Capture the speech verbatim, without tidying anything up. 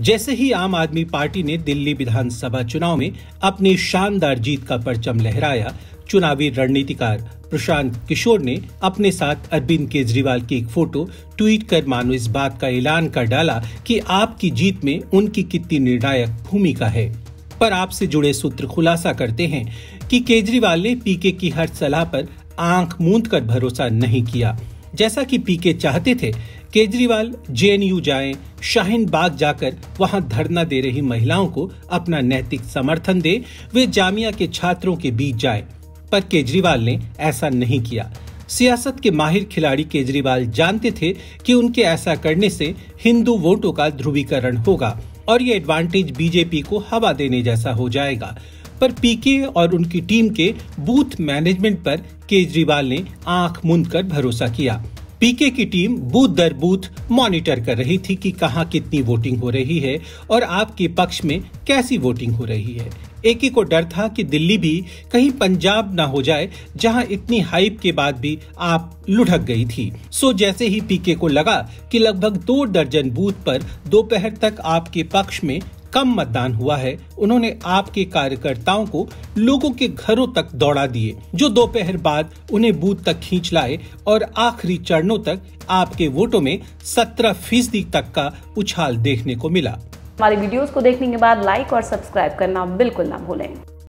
जैसे ही आम आदमी पार्टी ने दिल्ली विधानसभा चुनाव में अपनी शानदार जीत का परचम लहराया, चुनावी रणनीतिकार प्रशांत किशोर ने अपने साथ अरविंद केजरीवाल की एक फोटो ट्वीट कर मानो इस बात का ऐलान कर डाला कि आपकी जीत में उनकी कितनी निर्णायक भूमिका है। पर आपसे जुड़े सूत्र खुलासा करते हैं कि केजरीवाल ने पीके की हर सलाह पर आंख मूंद कर भरोसा नहीं किया। जैसा कि पीके चाहते थे, केजरीवाल जे एन यू जाएं, शाहीन बाग जाकर वहां धरना दे रही महिलाओं को अपना नैतिक समर्थन दे, वे जामिया के छात्रों के बीच जाएं। पर केजरीवाल ने ऐसा नहीं किया। सियासत के माहिर खिलाड़ी केजरीवाल जानते थे कि उनके ऐसा करने से हिंदू वोटों का ध्रुवीकरण होगा और ये एडवांटेज बीजेपी को हवा देने जैसा हो जाएगा। पर पीके और उनकी टीम के बूथ मैनेजमेंट पर केजरीवाल ने आंख मूंद कर भरोसा किया। पीके की टीम बूथ दर बूथ मॉनिटर कर रही थी कि कहां कितनी वोटिंग हो रही है और आपके पक्ष में कैसी वोटिंग हो रही है। एक ही को डर था कि दिल्ली भी कहीं पंजाब ना हो जाए, जहां इतनी हाइप के बाद भी आप लुढ़क गई थी। सो जैसे ही पीके को लगा कि लगभग दो दर्जन बूथ पर दोपहर तक आपके पक्ष में कम मतदान हुआ है, उन्होंने आपके कार्यकर्ताओं को लोगों के घरों तक दौड़ा दिए, जो दोपहर बाद उन्हें बूथ तक खींच लाए और आखिरी चरणों तक आपके वोटों में सत्रह फीसदी तक का उछाल देखने को मिला। हमारी वीडियोस को देखने के बाद लाइक और सब्सक्राइब करना बिल्कुल ना भूलें।